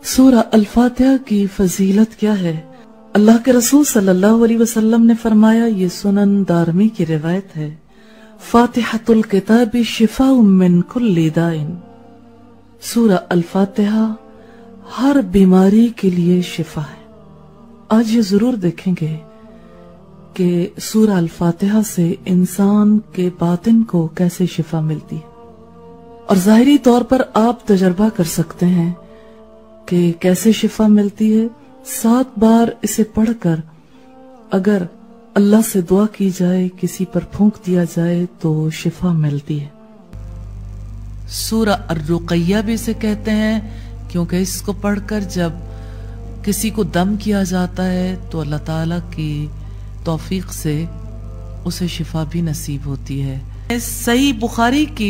سورہ الفاتحہ کی فضیلت کیا ہے؟ اللہ کے رسول صلی اللہ علیہ وسلم نے فرمایا، یہ سنن دارمی کی روایت ہے، فاتحۃ الکتاب شفاء من کل داء۔ سورہ الفاتحہ ہر بیماری کے لیے شفا ہے۔ آج یہ ضرور دیکھیں گے کہ سورہ الفاتحہ سے انسان کے باطن کو کیسے شفا ملتی ہے، اور ظاہری طور پر آپ تجربہ کر سکتے ہیں کہ کیسے شفا ملتی ہے۔ 7 بار اسے پڑھ کر اگر اللہ سے دعا کی جائے، کسی پر پھونک دیا جائے تو شفا ملتی ہے۔ سورہ الرقیہ بھی اسے کہتے ہیں، کیونکہ اس کو پڑھ کر جب کسی کو دم کیا جاتا ہے تو اللہ تعالیٰ کی توفیق سے اسے شفا بھی نصیب ہوتی ہے۔ صحیح بخاری کی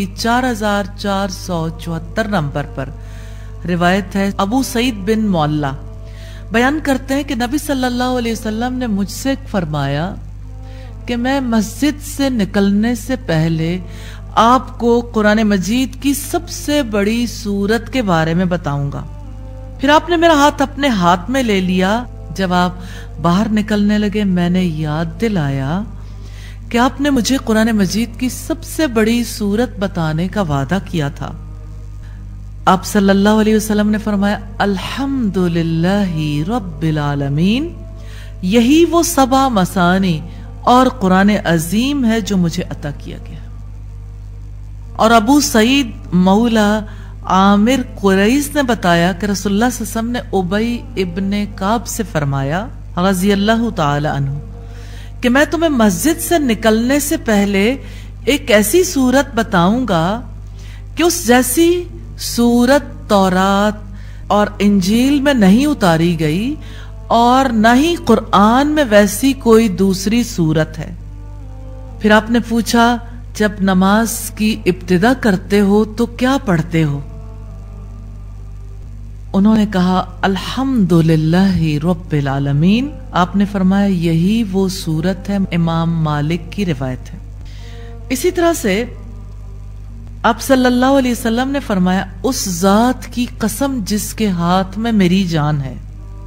4474 نمبر پر روایت ہے، ابو سعید بن معلہ بیان کرتے ہیں کہ نبی صلی اللہ علیہ وسلم نے مجھ سے فرمایا کہ میں مسجد سے نکلنے سے پہلے آپ کو قرآن مجید کی سب سے بڑی سورت کے بارے میں بتاؤں گا۔ پھر آپ نے میرا ہاتھ اپنے ہاتھ میں لے لیا۔ جب آپ باہر نکلنے لگے میں نے یاد دلایا کہ آپ نے مجھے قرآن مجید کی سب سے بڑی سورت بتانے کا وعدہ کیا تھا۔ آپ صلی اللہ علیہ وسلم نے فرمایا، الحمدللہ رب العالمین، یہی وہ 7 مثانی اور قرآن عظیم ہے جو مجھے عطا کیا گیا۔ اور ابو سعید مولا عامر قریظ نے بتایا کہ رسول اللہ صلی اللہ علیہ وسلم نے ابی ابن کعب سے فرمایا رضی اللہ تعالی عنہ کہ میں تمہیں مسجد سے نکلنے سے پہلے ایک ایسی سورت بتاؤں گا کہ اس جیسی سورت تورات اور انجیل میں نہیں اتاری گئی، اور نہ ہی قرآن میں ویسی کوئی دوسری سورت ہے۔ پھر آپ نے پوچھا، جب نماز کی ابتدا کرتے ہو تو کیا پڑھتے ہو؟ انہوں نے کہا، الحمدللہ رب العالمین۔ آپ نے فرمایا، یہی وہ سورت ہے۔ امام مالک کی روایت ہے۔ اسی طرح سے آپ صلی اللہ علیہ وسلم نے فرمایا، اس ذات کی قسم جس کے ہاتھ میں میری جان ہے،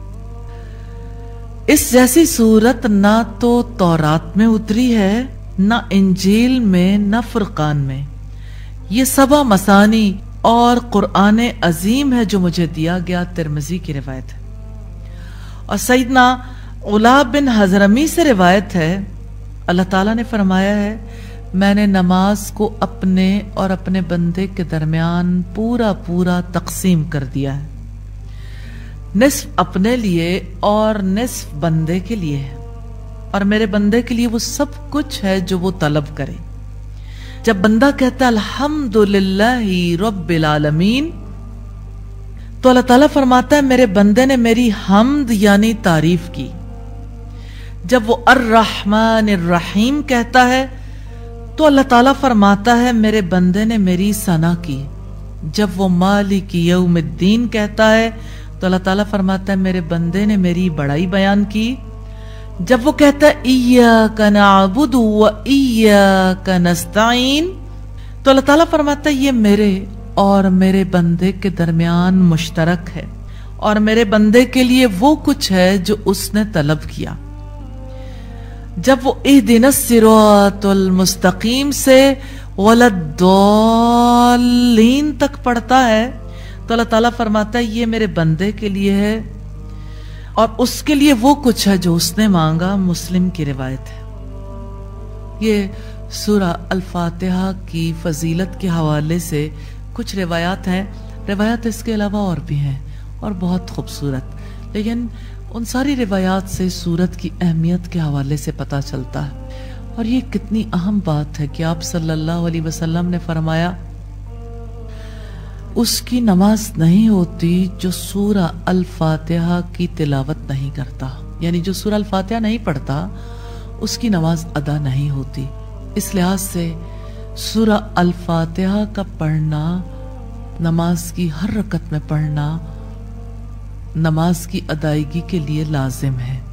اس جیسی سورت نہ تو تورات میں اتری ہے، نہ انجیل میں، نہ فرقان میں۔ یہ 7 مثانی اور قرآن عظیم ہے جو مجھے دیا گیا۔ ترمذی کی روایت ہے۔ اور سیدنا علا بن حضرمی سے روایت ہے، اللہ تعالیٰ نے فرمایا ہے، میں نے نماز کو اپنے اور اپنے بندے کے درمیان پورا تقسیم کر دیا ہے، نصف اپنے لیے اور نصف بندے کے لیے ہے، اور میرے بندے کے لیے وہ سب کچھ ہے جو وہ طلب کرے۔ جب بندہ کہتا ہے الحمدللہ رب العالمین، تو اللہ تعالیٰ فرماتا ہے میرے بندے نے میری حمد یعنی تعریف کی۔ جب وہ الرحمن الرحیم کہتا ہے تو اللہ تعالیٰ فرماتا ہے میرے بندے نے میری ثنا کی۔ جب وہ مالک یوم الدین کہتا ہے تو اللہ تعالیٰ فرماتا ہے میرے بندے نے میری بڑائی بیان کی۔ جب وہ کہتا ہے ایاک نعبد و ایاک نستعین، تو اللہ تعالیٰ فرماتا ہے یہ میرے اور میرے بندے کے درمیان مشترک ہے، اور میرے بندے کے لیے وہ کچھ ہے جو اس نے طلب کیا۔ جب وہ اہدنا الصراط المستقیم سے ولا الضالین تک پڑھتا ہے تو اللہ تعالیٰ فرماتا ہے یہ میرے بندے کے لیے ہے، اور اس کے لیے وہ کچھ ہے جو اس نے مانگا۔ مسلم کی روایت ہے۔ یہ سورہ الفاتحہ کی فضیلت کے حوالے سے کچھ روایات ہیں، روایات اس کے علاوہ اور بھی ہیں اور بہت خوبصورت، لیکن ان ساری روایات سے سورت کی اہمیت کے حوالے سے پتہ چلتا ہے۔ اور یہ کتنی اہم بات ہے کہ آپ صلی اللہ علیہ وسلم نے فرمایا، اس کی نماز نہیں ہوتی جو سورہ الفاتحہ کی تلاوت نہیں کرتا، یعنی جو سورہ الفاتحہ نہیں پڑھتا اس کی نماز ادا نہیں ہوتی۔ اس لحاظ سے سورہ الفاتحہ کا پڑھنا، نماز کی ہر رکعت میں پڑھنا، نماز کی ادائیگی کے لیے لازم ہے۔